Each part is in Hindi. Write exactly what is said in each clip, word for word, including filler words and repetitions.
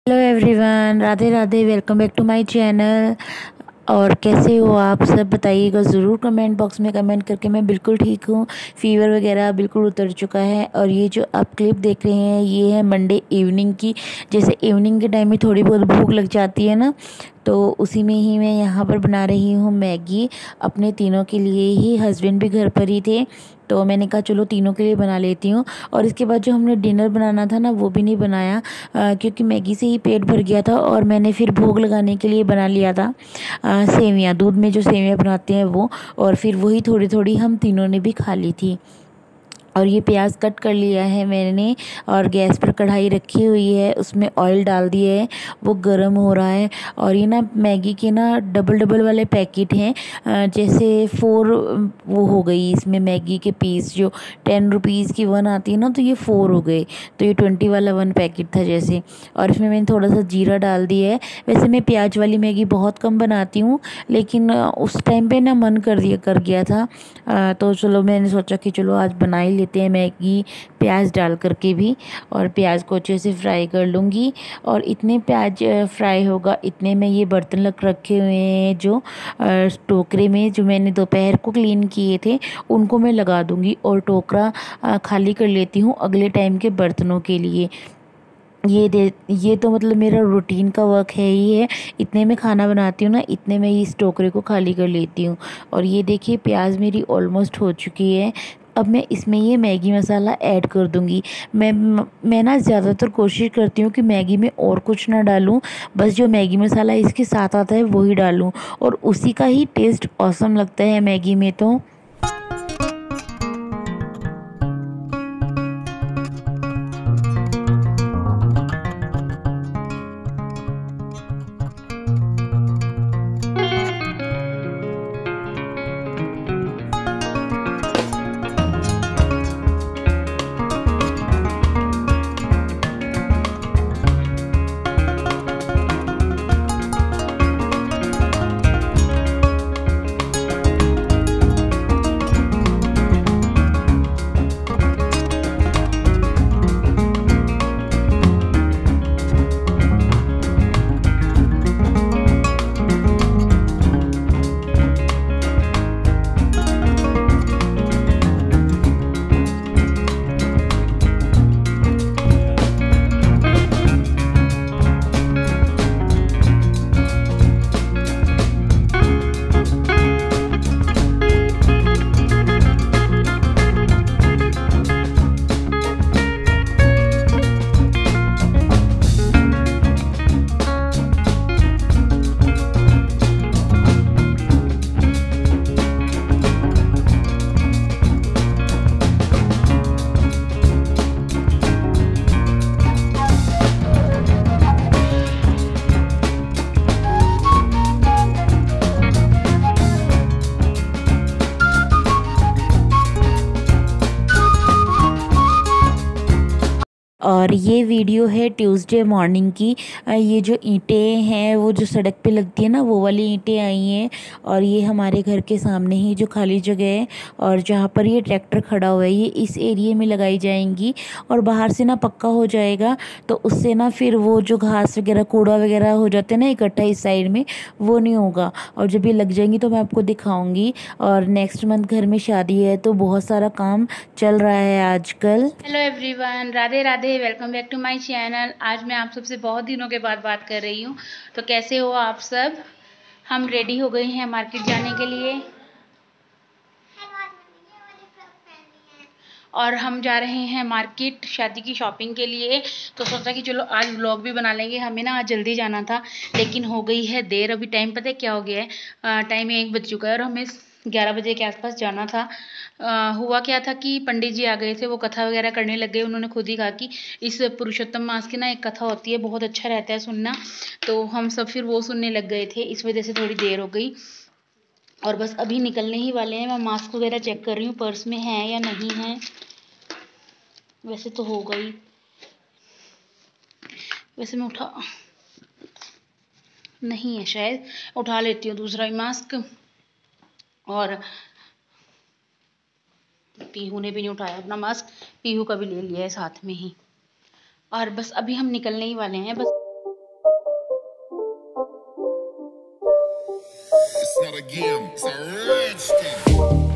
Hello everyone, Radhe Radhe. Welcome back to my channel. और कैसे हो आप सब, बताइएगा ज़रूर कमेंट बॉक्स में कमेंट करके। मैं बिल्कुल ठीक हूँ। फीवर वगैरह बिल्कुल उतर चुका है। और ये जो आप क्लिप देख रहे हैं ये है मंडे इवनिंग की। जैसे इवनिंग के टाइम में थोड़ी बहुत भूख लग जाती है ना, तो उसी में ही मैं यहाँ पर बना रही हूँ मैगी अपने तीनों के लिए ही। हस्बैंड भी घर पर ही थे तो मैंने कहा चलो तीनों के लिए बना लेती हूँ। और इसके बाद जो हमने डिनर बनाना था ना वो भी नहीं बनाया, आ, क्योंकि मैगी से ही पेट भर गया था। और मैंने फिर भोग लगाने के लिए बना लिया था सेवियाँ, दूध में जो सेवियाँ बनाते हैं वो। और फिर वही थोड़ी थोड़ी हम तीनों ने भी खा ली थी। और ये प्याज कट कर लिया है मैंने और गैस पर कढ़ाई रखी हुई है, उसमें ऑयल डाल दिया है, वो गर्म हो रहा है। और ये ना मैगी के ना डबल डबल वाले पैकेट हैं, जैसे फोर वो हो गई इसमें मैगी के पीस। जो टेन रुपीज़ की वन आती है ना, तो ये फोर हो गए। तो ये ट्वेंटी वाला वन पैकेट था जैसे। और इसमें मैंने थोड़ा सा जीरा डाल दिया है। वैसे मैं प्याज वाली मैगी बहुत कम बनाती हूँ, लेकिन उस टाइम पे ना मन कर दिया कर गया था, तो चलो मैंने सोचा कि चलो आज बना ही लेते हैं मैगी प्याज डाल करके भी। और प्याज को अच्छे से फ्राई कर लूँगी। और इतने प्याज फ्राई होगा इतने में ये बर्तन रख रखे हुए हैं जो टोकरे में, जो मैंने दोपहर को क्लीन किए थे उनको मैं लगा दूँगी। और टोकरा खाली कर लेती हूँ अगले टाइम के बर्तनों के लिए। ये दे ये तो मतलब मेरा रूटीन का वर्क है ही है। इतने में खाना बनाती हूँ ना, इतने में इस टोकरे को खाली कर लेती हूँ। और ये देखिए प्याज मेरी ऑलमोस्ट हो चुकी है। अब मैं इसमें ये मैगी मसाला ऐड कर दूँगी। मैं मैं ना ज़्यादातर कोशिश करती हूँ कि मैगी में और कुछ ना डालूँ, बस जो मैगी मसाला इसके साथ आता है वही डालूँ। और उसी का ही टेस्ट ऑसम लगता है मैगी में तो। और ये वीडियो है ट्यूसडे मॉर्निंग की। ये जो ईंटें हैं वो जो सड़क पे लगती है ना, वो वाली ईंटें आई हैं। और ये हमारे घर के सामने ही जो खाली जगह है और जहाँ पर ये ट्रैक्टर खड़ा हुआ है, ये इस एरिया में लगाई जाएंगी। और बाहर से ना पक्का हो जाएगा तो उससे ना फिर वो जो घास वगैरह कूड़ा वगैरह हो जाते हैं ना इकट्ठा इस साइड में, वो नहीं होगा। और जब ये लग जाएंगी तो मैं आपको दिखाऊंगी। और नेक्स्ट मंथ घर में शादी है तो बहुत सारा काम चल रहा है आजकल। Hello everyone, Radhe Radhe. Welcome back to my channel. आज मैं आप सबसे बहुत दिनों के बाद बात कर रही हूँ। तो कैसे हो आप सब? हम रेडी हो गए हैं मार्केट जाने के लिए और हम जा रहे हैं मार्केट शादी की शॉपिंग के लिए। तो सोचा कि चलो आज व्लॉग भी बना लेंगे। हमें ना आज जल्दी जाना था लेकिन हो गई है देर। अभी टाइम पता है क्या हो गया है? टाइम एक बज चुका है और हमें ग्यारह बजे के आसपास जाना था। आ, हुआ क्या था कि पंडित जी आ गए थे, वो कथा वगैरह करने लग गए। उन्होंने खुद ही कहा कि इस पुरुषोत्तम मास की ना एक कथा होती है, बहुत अच्छा रहता है सुनना। तो हम सब फिर वो सुनने लग गए थे, इस वजह से थोड़ी देर हो गई। और बस अभी निकलने ही वाले हैं। मैं मास्क वगैरह चेक कर रही हूँ पर्स में है या नहीं है। वैसे तो हो गई, वैसे मैं उठा नहीं है शायद, उठा लेती हूँ दूसरा ही मास्क। और पीहू ने भी नहीं उठाया अपना मास्क, पीहू का भी ले लिया है साथ में ही। और बस अभी हम निकलने ही वाले हैं बस। the game. It's a rich thing.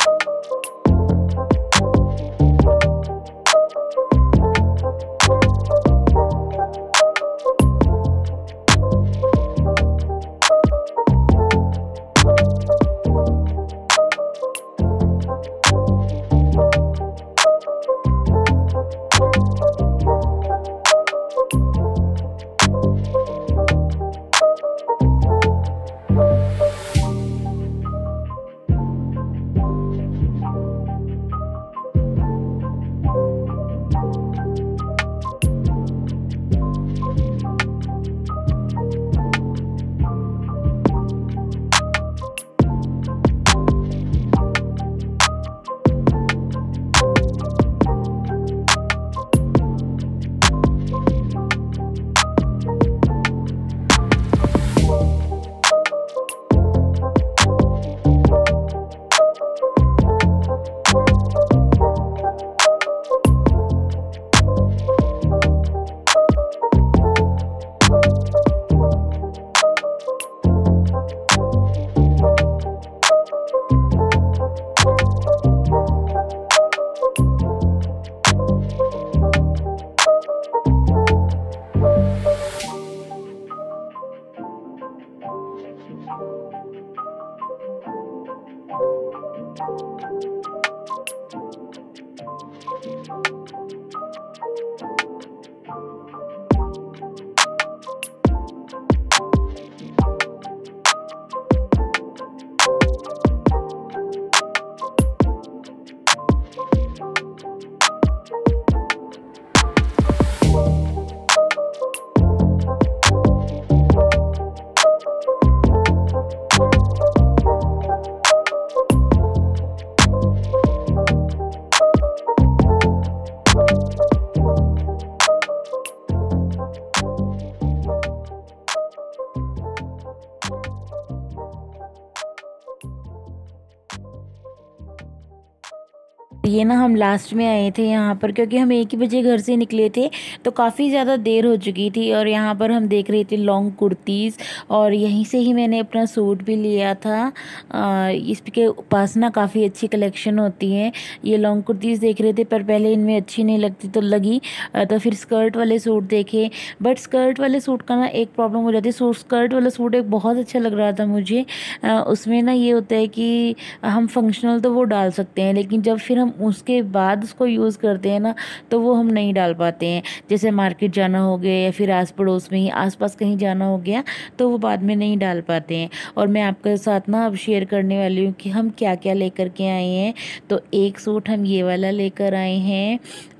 ये ना हम लास्ट में आए थे यहाँ पर, क्योंकि हम एक ही बजे घर से निकले थे तो काफ़ी ज़्यादा देर हो चुकी थी। और यहाँ पर हम देख रहे थे लॉन्ग कुर्तीज़, और यहीं से ही मैंने अपना सूट भी लिया था। आ, इसके पास ना काफ़ी अच्छी कलेक्शन होती है। ये लॉन्ग कुर्तीज़ देख रहे थे, पर पहले इनमें अच्छी नहीं लगती तो लगी, तो फिर स्कर्ट वाले सूट देखे। बट स्कर्ट वाले सूट का ना एक प्रॉब्लम हो जाती है। सूट स्कर्ट वाला सूट एक बहुत अच्छा लग रहा था मुझे। आ, उसमें ना ये होता है कि हम फंक्शनल तो वो डाल सकते हैं, लेकिन जब फिर हम उसके बाद उसको यूज़ करते हैं ना तो वो हम नहीं डाल पाते हैं। जैसे मार्केट जाना हो गया या फिर आस पड़ोस में ही आसपास कहीं जाना हो गया तो वो बाद में नहीं डाल पाते हैं। और मैं आपके साथ ना अब शेयर करने वाली हूँ कि हम क्या क्या लेकर के आए हैं। तो एक सूट हम ये वाला लेकर आए हैं,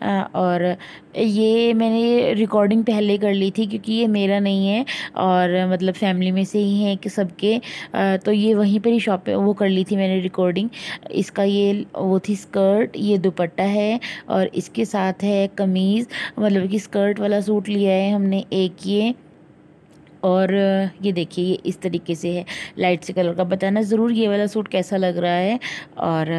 और ये मैंने रिकॉर्डिंग पहले कर ली थी क्योंकि ये मेरा नहीं है, और मतलब फैमिली में से ही है कि सबके, तो ये वहीं पर ही शॉप पे वो कर ली थी मैंने रिकॉर्डिंग। इसका ये वो थी स्कर्ट, ये दुपट्टा है और इसके साथ है कमीज़। मतलब कि स्कर्ट वाला सूट लिया है हमने एक ये, और ये देखिए ये इस तरीके से है लाइट से कलर का। बताना ज़रूर ये वाला सूट कैसा लग रहा है। और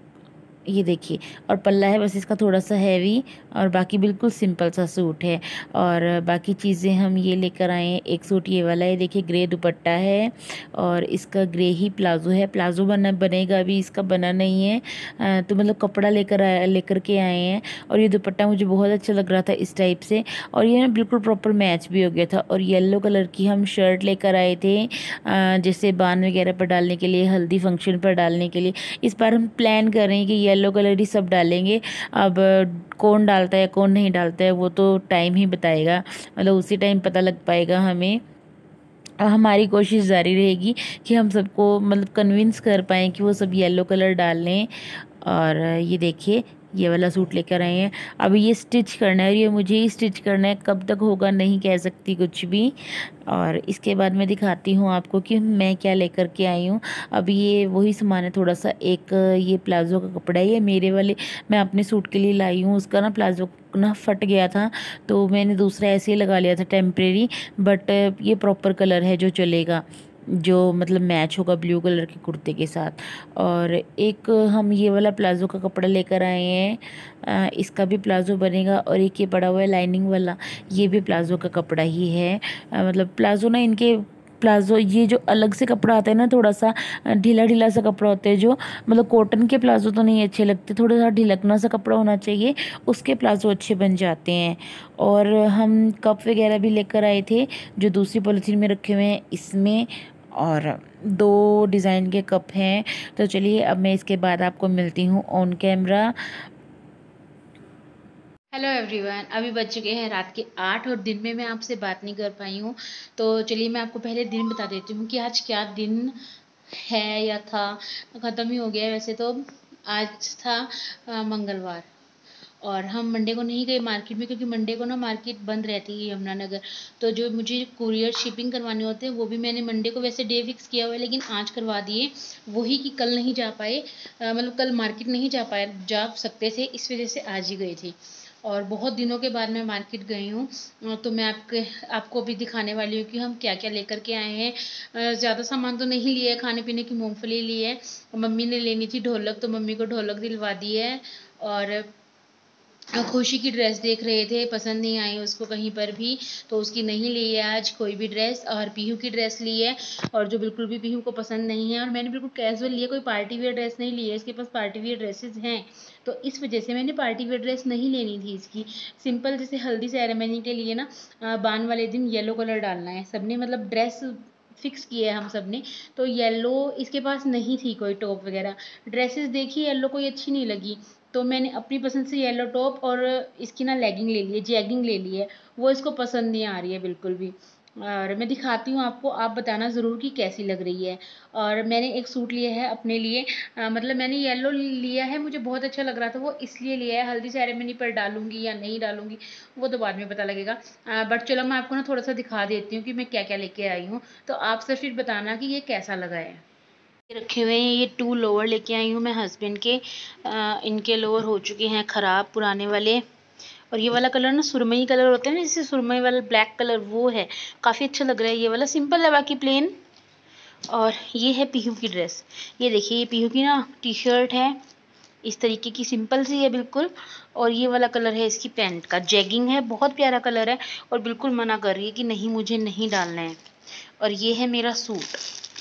ये देखिए, और पल्ला है बस इसका थोड़ा सा हैवी, और बाकी बिल्कुल सिंपल सा सूट है। और बाकी चीज़ें हम ये लेकर आए हैं। एक सूट ये वाला है, देखिए ग्रे दुपट्टा है और इसका ग्रे ही प्लाज़ो है। प्लाज़ो बना बनेगा, अभी इसका बना नहीं है, आ, तो मतलब कपड़ा लेकर आया लेकर के आए हैं। और ये दुपट्टा मुझे बहुत अच्छा लग रहा था इस टाइप से, और ये ना बिल्कुल प्रॉपर मैच भी हो गया था। और येलो कलर की हम शर्ट लेकर आए थे, आ, जैसे बान वगैरह पर डालने के लिए, हल्दी फंक्शन पर डालने के लिए। इस बार हम प्लान कर रहे हैं कि येलो कलर ही सब डालेंगे। अब कौन डालता है कौन नहीं डालता है वो तो टाइम ही बताएगा, मतलब उसी टाइम पता लग पाएगा हमें। हमारी कोशिश जारी रहेगी कि हम सबको मतलब कन्विंस कर पाएँ कि वो सब येलो कलर डाल लें। और ये देखिए ये वाला सूट लेकर आए हैं। अभी ये स्टिच करना है, और ये मुझे ही स्टिच करना है, कब तक होगा नहीं कह सकती कुछ भी। और इसके बाद मैं दिखाती हूँ आपको कि मैं क्या लेकर के आई हूँ। अभी ये वही सामान है थोड़ा सा। एक ये प्लाज़ो का कपड़ा है, ये मेरे वाले मैं अपने सूट के लिए लाई हूँ। उसका ना प्लाज़ो ना फट गया था तो मैंने दूसरा ऐसे ही लगा लिया था टेम्परेरी, बट ये प्रॉपर कलर है जो चलेगा, जो मतलब मैच होगा ब्लू कलर के कुर्ते के साथ। और एक हम ये वाला प्लाज़ो का कपड़ा लेकर आए हैं, इसका भी प्लाज़ो बनेगा। और एक ये पड़ा हुआ है लाइनिंग वाला, ये भी प्लाज़ो का कपड़ा ही है। मतलब प्लाज़ो ना इनके प्लाज़ो, ये जो अलग से कपड़ा आता है ना, थोड़ा सा ढीला ढीला सा कपड़ा होता है, जो मतलब कॉटन के प्लाज़ो तो नहीं अच्छे लगते, थोड़ा सा ढिलकना सा कपड़ा होना चाहिए, उसके प्लाज़ो अच्छे बन जाते हैं। और हम कप वगैरह भी लेकर आए थे जो दूसरी पॉलीथीन में रखे हुए हैं इसमें, और दो डिज़ाइन के कप हैं। तो चलिए अब मैं इसके बाद आपको मिलती हूँ ऑन कैमरा। हेलो एवरीवन, अभी बज चुके हैं रात के आठ और दिन में मैं आपसे बात नहीं कर पाई हूँ। तो चलिए मैं आपको पहले दिन बता देती हूँ कि आज क्या दिन है या था, ख़त्म ही हो गया है वैसे तो। आज था अ, मंगलवार, और हम मंडे को नहीं गए मार्केट में, क्योंकि मंडे को ना मार्केट बंद रहती है यमुनानगर। तो जो मुझे कुरियर शिपिंग करवाने होते हैं वो भी मैंने मंडे को वैसे डे फिक्स किया हुआ है, लेकिन आज करवा दिए। वही कि कल नहीं जा पाए, अ, मतलब कल मार्केट नहीं जा पाए, जा सकते थे, इस वजह से आज ही गए थे। और बहुत दिनों के बाद मैं मार्केट गई हूँ, अ, तो मैं आपके आपको भी दिखाने वाली हूँ कि हम क्या क्या लेकर के आए हैं। अ, ज़्यादा सामान तो नहीं लिया है, खाने पीने की मूंगफली ली है, मम्मी ने लेनी थी ढोलक, तो मम्मी को ढोलक दिलवा दी है। और अ, खुशी की ड्रेस देख रहे थे, पसंद नहीं आई उसको कहीं पर भी, तो उसकी नहीं ली है आज कोई भी ड्रेस। और पीहू की ड्रेस ली है, और जो बिल्कुल भी पीहू को पसंद नहीं है। और मैंने बिल्कुल कैजुअल ली है, कोई पार्टी वेयर ड्रेस नहीं ली है, इसके पास पार्टी वेयर ड्रेसेस हैं, तो इस वजह से मैंने पार्टी वेयर ड्रेस नहीं लेनी थी इसकी। सिंपल जैसे हल्दी सेरेमनी के लिए ना, अ, बान वाले दिन येलो कलर डालना है सबने, मतलब ड्रेस फिक्स की है हम सब ने, तो येलो इसके पास नहीं थी कोई टॉप वगैरह। ड्रेसेस देखी, येलो कोई अच्छी नहीं लगी, तो मैंने अपनी पसंद से येलो टॉप और इसकी ना लेगिंग ले ली है, जैगिंग ले ली है, वो इसको पसंद नहीं आ रही है बिल्कुल भी। और मैं दिखाती हूँ आपको, आप बताना ज़रूर कि कैसी लग रही है। और मैंने एक सूट लिया है अपने लिए, अ, मतलब मैंने येलो लिया है, मुझे बहुत अच्छा लग रहा था वो, इसलिए लिया है। हल्दी सेरेमनी पर डालूंगी या नहीं डालूंगी वो तो बाद में पता लगेगा, बट चलो मैं आपको ना थोड़ा सा दिखा देती हूँ कि मैं क्या क्या लेके आई हूँ, तो आप सब फिर बताना कि ये कैसा लगा है। रखे हुए हैं ये टू लोअर लेके आई हूँ मैं हस्बैंड के, अ, इनके लोअर हो चुके हैं ख़राब पुराने वाले। और ये वाला कलर ना सुरमई कलर होता है ना, जैसे सुरमई वाला ब्लैक कलर, वो है, काफ़ी अच्छा लग रहा है। ये वाला सिंपल है बाकी प्लेन। और ये है पीहू की ड्रेस, ये देखिए ये पीहू की ना टी शर्ट है, इस तरीके की सिंपल सी है बिल्कुल। और ये वाला कलर है इसकी पैंट का, जैगिंग है, बहुत प्यारा कलर है, और बिल्कुल मना कर रही है कि नहीं मुझे नहीं डालना है। और ये है मेरा सूट,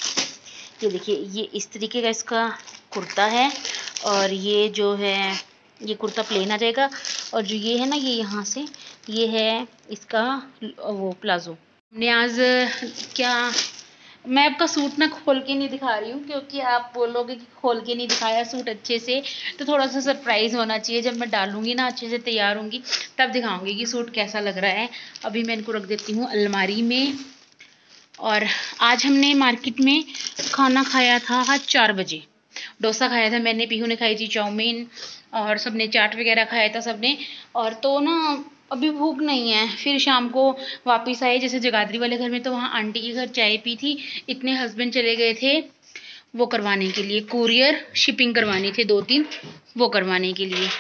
ये देखिए ये इस तरीके का इसका कुर्ता है, और ये जो है ये कुर्ता प्लेन आ जाएगा, और जो ये है ना ये यहाँ से ये है इसका वो प्लाजो। हमने आज क्या, मैं आपका सूट ना खोल के नहीं दिखा रही हूँ, क्योंकि आप बोलोगे कि खोल के नहीं दिखाया सूट अच्छे से, तो थोड़ा सा सरप्राइज़ होना चाहिए। जब मैं डालूंगी ना, अच्छे से तैयार होंगी, तब दिखाऊंगी कि सूट कैसा लग रहा है। अभी मैं इनको रख देती हूँ अलमारी में। और आज हमने मार्केट में खाना खाया था, आज चार बजे डोसा खाया था मैंने, पीहू ने खाई थी चाउमीन, और सबने चाट वगैरह खाया था सबने। और तो ना अभी भूख नहीं है, फिर शाम को वापस आए जैसे जगाधरी वाले घर में, तो वहाँ आंटी के घर चाय पी थी, इतने हस्बैंड चले गए थे वो करवाने के लिए, कुरियर शिपिंग करवानी थी दो तीन, वो करवाने के लिए।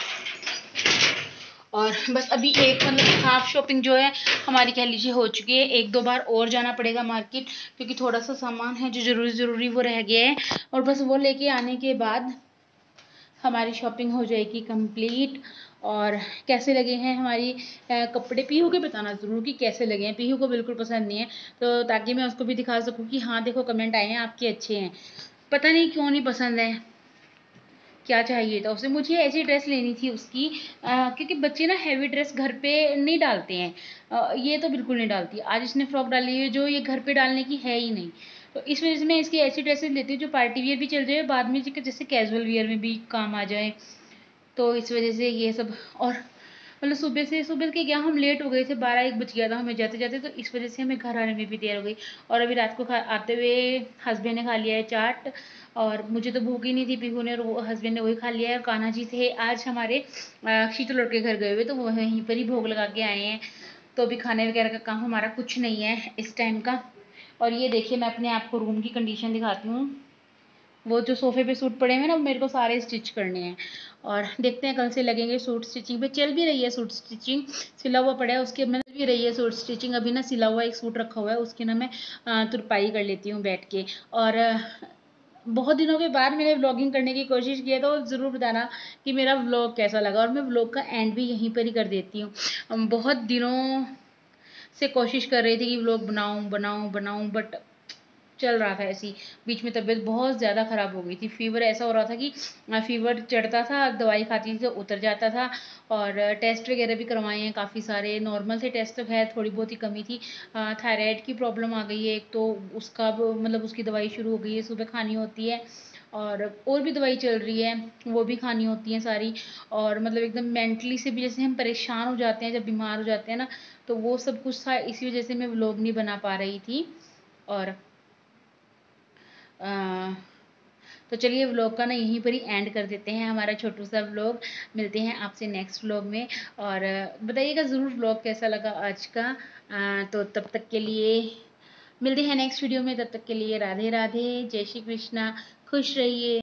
और बस अभी एक मतलब हाफ शॉपिंग जो है हमारी कह लीजिए हो चुकी है, एक दो बार और जाना पड़ेगा मार्केट, क्योंकि थोड़ा सा सामान है जो ज़रूरी ज़रूरी वो रह गया है, और बस वो लेके आने के बाद हमारी शॉपिंग हो जाएगी कंप्लीट। और कैसे लगे हैं हमारी अ, कपड़े, पीहू के बताना ज़रूर कि कैसे लगे हैं, पीहू को बिल्कुल पसंद नहीं है, तो ताकि मैं उसको भी दिखा सकूँ कि हाँ देखो कमेंट आए हैं आपके अच्छे हैं। पता नहीं क्यों नहीं पसंद है, क्या चाहिए था उसे, मुझे ऐसी ड्रेस लेनी थी उसकी, अ, क्योंकि बच्चे ना हैवी ड्रेस घर पे नहीं डालते हैं, अ, ये तो बिल्कुल नहीं डालती। आज इसने फ्रॉक डाली है जो ये घर पे डालने की है ही नहीं, तो इस वजह से मैं इसकी ऐसी ड्रेसेस लेती हूँ जो पार्टी वियर भी चल जाए, बाद में जैसे कैजुअल वियर में भी काम आ जाए, तो इस वजह से ये सब। और मतलब सुबह से सुबह के क्या हम लेट हो गए थे, बारह एक बज गया था हमें जाते जाते, तो इस वजह से हमें घर आने में भी देर हो गई। और अभी रात को खा आते हुए हस्बैंड ने खा लिया है चाट, और मुझे तो भूख ही नहीं थी, पीहू ने और वो हस्बैंड ने वही खा लिया है। और कान्हा जी थे आज हमारे अ, शीतल के घर गए हुए, तो वो वहीं पर ही भोग लगा के आए हैं, तो अभी खाने वगैरह का काम हमारा कुछ नहीं है इस टाइम का। और ये देखिए मैं अपने आप को रूम की कंडीशन दिखाती हूँ, वो जो सोफे पे सूट पड़े हुए हैं ना, मेरे को सारे स्टिच करने हैं, और देखते हैं कल से लगेंगे सूट स्टिचिंग पे। चल भी रही है सूट स्टिचिंग, सिला हुआ पड़ा है उसके, मिल भी रही है सूट स्टिचिंग। अभी ना सिला हुआ एक सूट रखा हुआ है, उसकी ना मैं अ, तुरपाई कर लेती हूँ बैठ के। और अ, बहुत दिनों के बाद मैंने व्लॉगिंग करने की कोशिश की है, तो ज़रूर बताना कि मेरा व्लॉग कैसा लगा। और मैं व्लॉग का एंड भी यहीं पर ही कर देती हूँ, बहुत दिनों से कोशिश कर रही थी कि व्लॉग बनाऊँ बनाऊँ बनाऊँ, बट चल रहा था ऐसी। बीच में तबीयत बहुत ज़्यादा ख़राब हो गई थी। फ़ीवर ऐसा हो रहा था कि फ़ीवर चढ़ता था, दवाई खाती थी तो उतर जाता था। और टेस्ट वगैरह भी करवाए हैं काफ़ी सारे। नॉर्मल से टेस्ट तो खैर थोड़ी बहुत ही कमी थी। थायराइड की प्रॉब्लम आ गई है एक, तो उसका मतलब उसकी दवाई शुरू हो गई है, सुबह खानी होती है। और और भी दवाई चल रही है, वो भी खानी होती हैं सारी। और मतलब एकदम मेंटली से भी जैसे हम परेशान हो जाते हैं जब बीमार हो जाते हैं ना, तो वो सब कुछ था। इसी वजह से मैं व्लॉग नहीं बना पा रही थी। और आ, तो चलिए व्लॉग का ना यहीं पर ही एंड कर देते हैं, हमारा छोटू सा व्लॉग। मिलते हैं आपसे नेक्स्ट व्लॉग में। और बताइएगा ज़रूर व्लॉग कैसा लगा आज का। आ, तो तब तक के लिए मिलते हैं नेक्स्ट वीडियो में। तब तक के लिए राधे राधे, जय श्री कृष्णा, खुश रहिए।